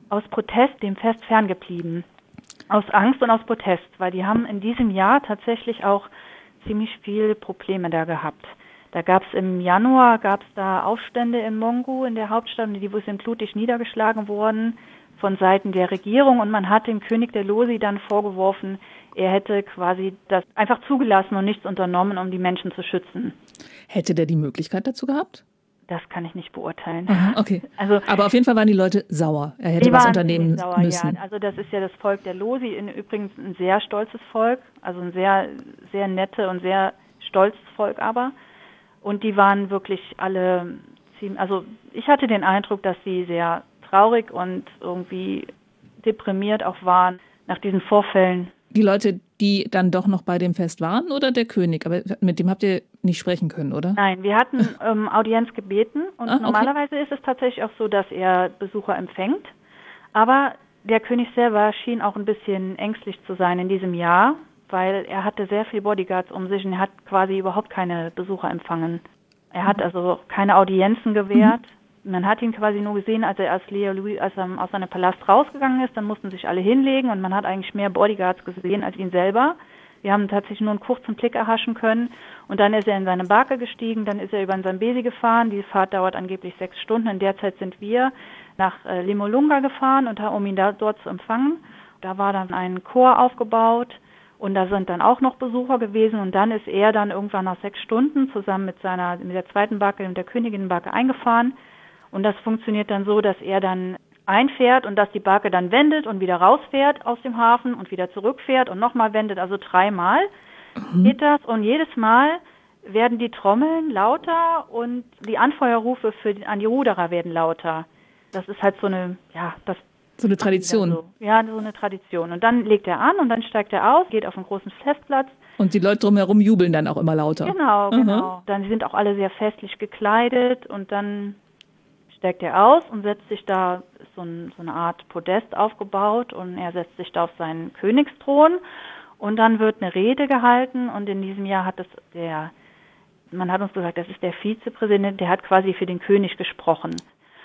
aus Protest dem Fest ferngeblieben. Aus Angst und aus Protest, weil die haben in diesem Jahr tatsächlich auch ziemlich viele Probleme da gehabt. Da gab es im Januar gab's da Aufstände in Mongu, in der Hauptstadt, die sind blutig niedergeschlagen worden von Seiten der Regierung und man hat dem König der Losi dann vorgeworfen, er hätte quasi das einfach zugelassen und nichts unternommen, um die Menschen zu schützen. Hätte der die Möglichkeit dazu gehabt? Das kann ich nicht beurteilen. Aha, okay. Also, aber auf jeden Fall waren die Leute sauer. Er hätte was unternehmen sauer, müssen. Ja. Also das ist ja das Volk der Losi, in, übrigens ein sehr stolzes Volk, also ein sehr, sehr nette und sehr stolzes Volk aber. Und die waren wirklich alle ziemlich, also ich hatte den Eindruck, dass sie sehr traurig und irgendwie deprimiert auch waren nach diesen Vorfällen. Die Leute, die dann doch noch bei dem Fest waren oder der König? Aber mit dem habt ihr nicht sprechen können, oder? Nein, wir hatten ähm, Audienz gebeten und ah, okay. normalerweise ist es tatsächlich auch so, dass er Besucher empfängt. Aber der König selber schien auch ein bisschen ängstlich zu sein in diesem Jahr, weil er hatte sehr viele Bodyguards um sich und er hat quasi überhaupt keine Besucher empfangen. Er hat also keine Audienzen gewährt. Mhm. Man hat ihn quasi nur gesehen, als er als Leo Louis, als er aus seinem Palast rausgegangen ist, dann mussten sich alle hinlegen und man hat eigentlich mehr Bodyguards gesehen als ihn selber. Wir haben tatsächlich nur einen kurzen Blick erhaschen können und dann ist er in seine Barke gestiegen, dann ist er über den Zambesi gefahren. Die Fahrt dauert angeblich sechs Stunden. In der Zeit sind wir nach äh, Limolunga gefahren, und, um ihn da, dort zu empfangen. Da war dann ein Chor aufgebaut und da sind dann auch noch Besucher gewesen und dann ist er dann irgendwann nach sechs Stunden zusammen mit seiner mit der zweiten Barke und der Königinnenbarke eingefahren. Und das funktioniert dann so, dass er dann einfährt und dass die Barke dann wendet und wieder rausfährt aus dem Hafen und wieder zurückfährt und nochmal wendet, also dreimal mhm. geht das. Und jedes Mal werden die Trommeln lauter und die Anfeuerrufe für die, an die Ruderer werden lauter. Das ist halt so eine, ja, das so eine Tradition. So. Ja, so eine Tradition. Und dann legt er an und dann steigt er aus, geht auf einen großen Festplatz. Und die Leute drumherum jubeln dann auch immer lauter. Genau, genau. Mhm. Dann sind auch alle sehr festlich gekleidet und dann steigt er aus und setzt sich da, ist so, ein, so eine Art Podest aufgebaut und er setzt sich da auf seinen Königsthron und dann wird eine Rede gehalten und in diesem Jahr hat es der, man hat uns gesagt, das ist der Vizepräsident, der hat quasi für den König gesprochen.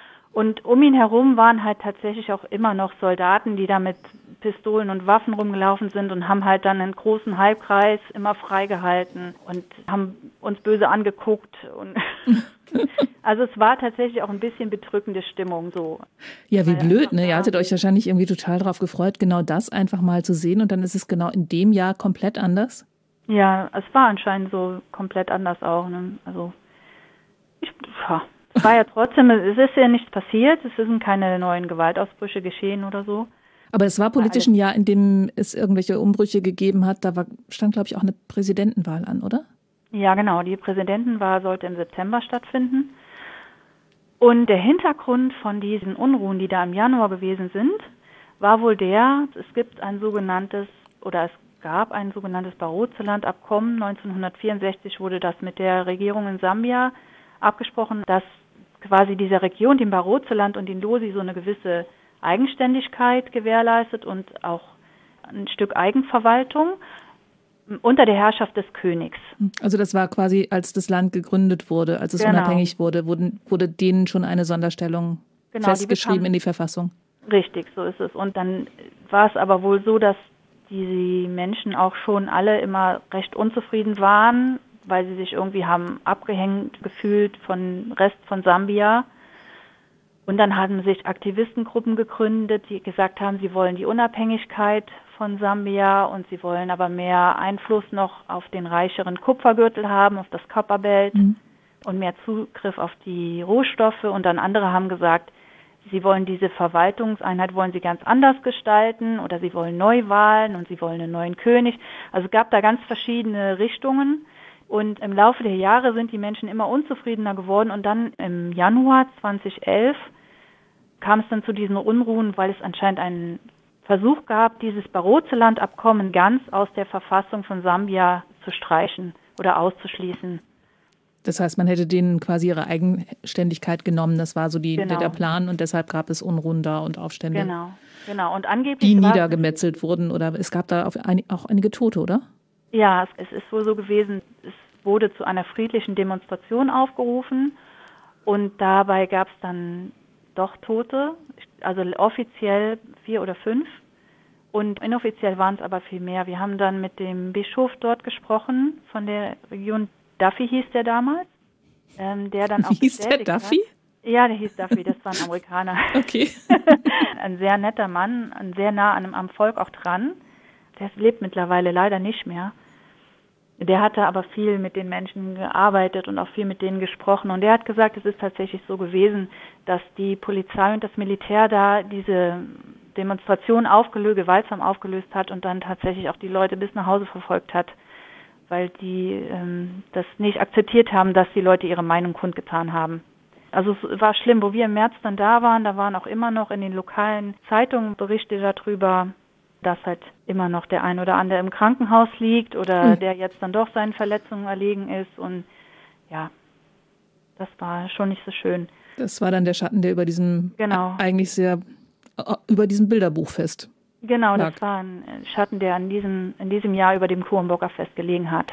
Und um ihn herum waren halt tatsächlich auch immer noch Soldaten, die da mit Pistolen und Waffen rumgelaufen sind und haben halt dann einen großen Halbkreis immer freigehalten und haben uns böse angeguckt. Und also es war tatsächlich auch ein bisschen bedrückende Stimmung so. Ja, wie blöd, ne? Ihr hattet euch wahrscheinlich irgendwie total darauf gefreut, genau das einfach mal zu sehen und dann ist es genau in dem Jahr komplett anders? Ja, es war anscheinend so komplett anders auch. Ne? Also ich, ja. Es war ja trotzdem, es ist ja nichts passiert, es sind keine neuen Gewaltausbrüche geschehen oder so. Aber es war politisch ein Jahr, in dem es irgendwelche Umbrüche gegeben hat. Da war, stand, glaube ich, auch eine Präsidentenwahl an, oder? Ja, genau. Die Präsidentenwahl sollte im September stattfinden. Und der Hintergrund von diesen Unruhen, die da im Januar gewesen sind, war wohl der, es gibt ein sogenanntes, oder es gab ein sogenanntes Barotseland-Abkommen. neunzehnhundertvierundsechzig wurde das mit der Regierung in Sambia abgesprochen, dass quasi dieser Region, dem Barotseland und den Losi, so eine gewisse Eigenständigkeit gewährleistet und auch ein Stück Eigenverwaltung unter der Herrschaft des Königs. Also das war quasi, als das Land gegründet wurde, als es genau. unabhängig wurde, wurden, wurde denen schon eine Sonderstellung genau, festgeschrieben die in die Verfassung. Richtig, so ist es. Und dann war es aber wohl so, dass die Menschen auch schon alle immer recht unzufrieden waren, weil sie sich irgendwie haben abgehängt gefühlt vom Rest von Sambia. Und dann haben sich Aktivistengruppen gegründet, die gesagt haben, sie wollen die Unabhängigkeit von Sambia und sie wollen aber mehr Einfluss noch auf den reicheren Kupfergürtel haben, auf das Copperbelt mhm. und mehr Zugriff auf die Rohstoffe. Und dann andere haben gesagt, sie wollen diese Verwaltungseinheit, wollen sie ganz anders gestalten oder sie wollen Neuwahlen und sie wollen einen neuen König. Also es gab da ganz verschiedene Richtungen. Und im Laufe der Jahre sind die Menschen immer unzufriedener geworden. Und dann im Januar zweitausendelf kam es dann zu diesen Unruhen, weil es anscheinend einen Versuch gab, dieses Barotseland-Abkommen ganz aus der Verfassung von Sambia zu streichen oder auszuschließen. Das heißt, man hätte denen quasi ihre Eigenständigkeit genommen. Das war so die, genau. der Plan und deshalb gab es Unruhen da und Aufstände. Genau, genau. Und angeblich die niedergemetzelt wurden oder es gab da auch einige Tote, oder? Ja, es ist wohl so gewesen, es wurde zu einer friedlichen Demonstration aufgerufen und dabei gab es dann doch Tote. Ich Also offiziell vier oder fünf und inoffiziell waren es aber viel mehr. Wir haben dann mit dem Bischof dort gesprochen, von der Region Duffy hieß der damals, ähm, der dann auch Wie hieß der, Duffy? Hat. Ja, der hieß Duffy, das war ein Amerikaner. Okay. Ein sehr netter Mann, sehr nah an, am Volk auch dran. Der lebt mittlerweile leider nicht mehr. Der hatte aber viel mit den Menschen gearbeitet und auch viel mit denen gesprochen. Und der hat gesagt, es ist tatsächlich so gewesen, dass die Polizei und das Militär da diese Demonstration aufgelöst, gewaltsam aufgelöst hat und dann tatsächlich auch die Leute bis nach Hause verfolgt hat, weil die ähm, das nicht akzeptiert haben, dass die Leute ihre Meinung kundgetan haben. Also es war schlimm, wo wir im März dann da waren, da waren auch immer noch in den lokalen Zeitungen Berichte darüber, dass halt immer noch der ein oder andere im Krankenhaus liegt oder mhm. der jetzt dann doch seinen Verletzungen erlegen ist. Und ja, das war schon nicht so schön. Das war dann der Schatten, der über diesem genau. eigentlich sehr, über diesem Bilderbuchfest Genau, lag. Das war ein Schatten, der in diesem, in diesem Jahr über dem Kurenburger Fest gelegen hat.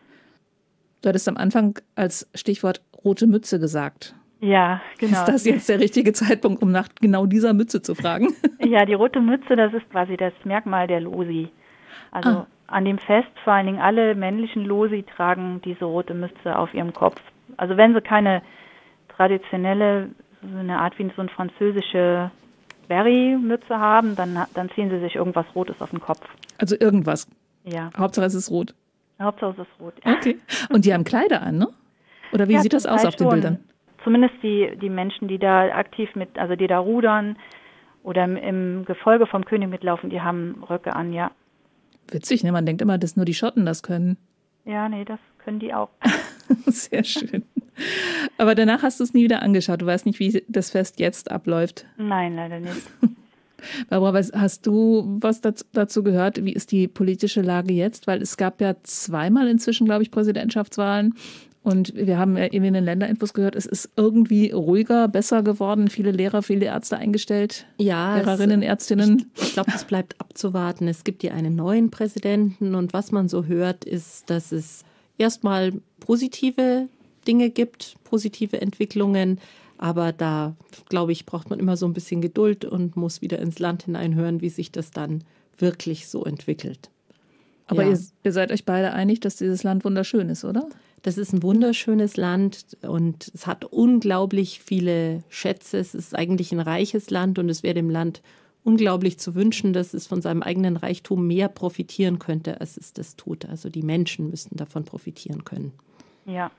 Du hattest am Anfang als Stichwort rote Mütze gesagt. Ja, genau. Ist das jetzt der richtige Zeitpunkt, um nach genau dieser Mütze zu fragen? Ja, die rote Mütze, das ist quasi das Merkmal der Losi. Also ah. an dem Fest vor allen Dingen alle männlichen Losi tragen diese rote Mütze auf ihrem Kopf. Also wenn sie keine traditionelle, so eine Art wie so eine französische Berry-Mütze haben, dann, dann ziehen sie sich irgendwas Rotes auf den Kopf. Also irgendwas? Ja. Hauptsache es ist rot? Hauptsache es ist rot, ja. Okay. Und die haben Kleider an, ne? Oder wie ja, sieht das aus auf den schon. Bildern? Zumindest die, die Menschen, die da aktiv mit, also die da rudern oder im, im Gefolge vom König mitlaufen, die haben Röcke an, ja. Witzig, ne? Man denkt immer, dass nur die Schotten das können. Ja, nee, das können die auch. Sehr schön. Aber danach hast du es nie wieder angeschaut. Du weißt nicht, wie das Fest jetzt abläuft. Nein, leider nicht. Barbara, hast du was dazu gehört? Wie ist die politische Lage jetzt? Weil es gab ja zweimal inzwischen, glaube ich, Präsidentschaftswahlen. Und wir haben ja eben in den Länderinfos gehört, es ist irgendwie ruhiger, besser geworden. Viele Lehrer, viele Ärzte eingestellt. Ja, Lehrerinnen, es, Ärztinnen. Ich, ich glaube, das bleibt abzuwarten. Es gibt ja einen neuen Präsidenten. Und was man so hört, ist, dass es erstmal positive Dinge gibt, positive Entwicklungen. Aber da, glaube ich, braucht man immer so ein bisschen Geduld und muss wieder ins Land hineinhören, wie sich das dann wirklich so entwickelt. Aber ja. ihr, ihr seid euch beide einig, dass dieses Land wunderschön ist, oder? Das ist ein wunderschönes Land und es hat unglaublich viele Schätze. Es ist eigentlich ein reiches Land und es wäre dem Land unglaublich zu wünschen, dass es von seinem eigenen Reichtum mehr profitieren könnte, als es das tut. Also die Menschen müssten davon profitieren können. Ja.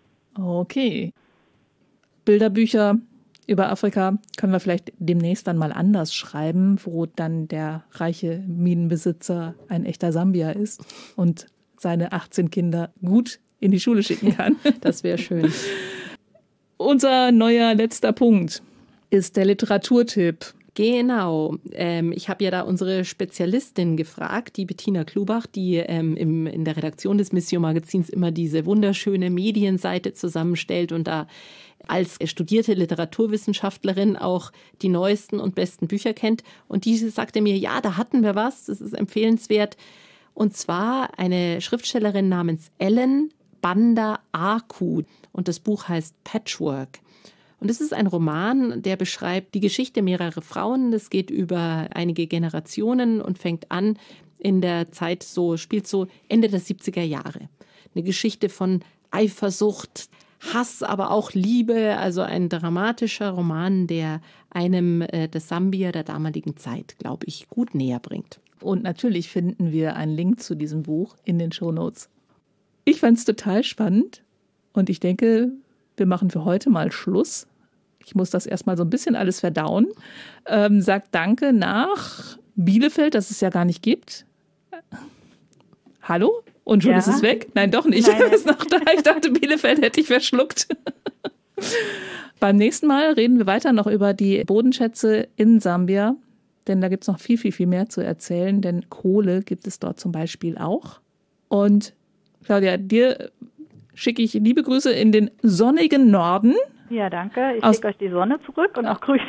Okay. Bilderbücher über Afrika können wir vielleicht demnächst dann mal anders schreiben, wo dann der reiche Minenbesitzer ein echter Sambier ist und seine achtzehn Kinder gut in die Schule schicken kann. Das wäre schön. Unser neuer letzter Punkt ist der Literaturtipp. Genau. Ähm, ich habe ja da unsere Spezialistin gefragt, die Bettina Klubach, die ähm, im, in der Redaktion des Missio-Magazins immer diese wunderschöne Medienseite zusammenstellt und da als studierte Literaturwissenschaftlerin auch die neuesten und besten Bücher kennt. Und die sagte mir, ja, da hatten wir was, das ist empfehlenswert. Und zwar eine Schriftstellerin namens Ellen Banda Aku. Und das Buch heißt Patchwork. Und es ist ein Roman, der beschreibt die Geschichte mehrerer Frauen. Das geht über einige Generationen und fängt an in der Zeit so, spielt so Ende der siebziger Jahre. Eine Geschichte von Eifersucht, Hass, aber auch Liebe. Also ein dramatischer Roman, der einem äh, das Sambia der damaligen Zeit, glaube ich, gut näher bringt. Und natürlich finden wir einen Link zu diesem Buch in den Shownotes. Ich fand es total spannend und ich denke, wir machen für heute mal Schluss. Ich muss das erstmal so ein bisschen alles verdauen. Ähm, sagt Danke nach Bielefeld, das es ja gar nicht gibt. Hallo? Und schon ja. ist es weg? Nein, doch nicht. Nein, ist noch da. Ich dachte, Bielefeld hätte ich verschluckt. Beim nächsten Mal reden wir weiter noch über die Bodenschätze in Sambia. Denn da gibt es noch viel, viel, viel mehr zu erzählen. Denn Kohle gibt es dort zum Beispiel auch. Und Claudia, dir schicke ich liebe Grüße in den sonnigen Norden. Ja, danke. Ich schicke euch die Sonne zurück und auch Grüße.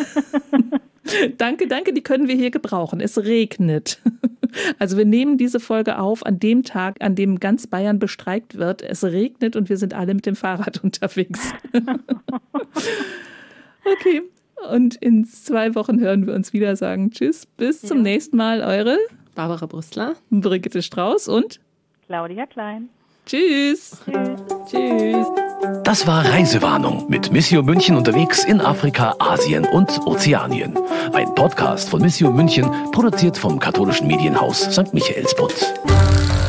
Danke, danke, die können wir hier gebrauchen. Es regnet. Also wir nehmen diese Folge auf an dem Tag, an dem ganz Bayern bestreikt wird. Es regnet und wir sind alle mit dem Fahrrad unterwegs. Okay. Und in zwei Wochen hören wir uns wieder, sagen tschüss, bis zum Ja. nächsten Mal. Eure Barbara Brüssler. Brigitte Strauß und Claudia Klein. tschüss. Tschüss. Tschüss. Das war Reisewarnung mit Missio München unterwegs in Afrika, Asien und Ozeanien. Ein Podcast von Missio München, produziert vom katholischen Medienhaus Sankt Michaelsbund.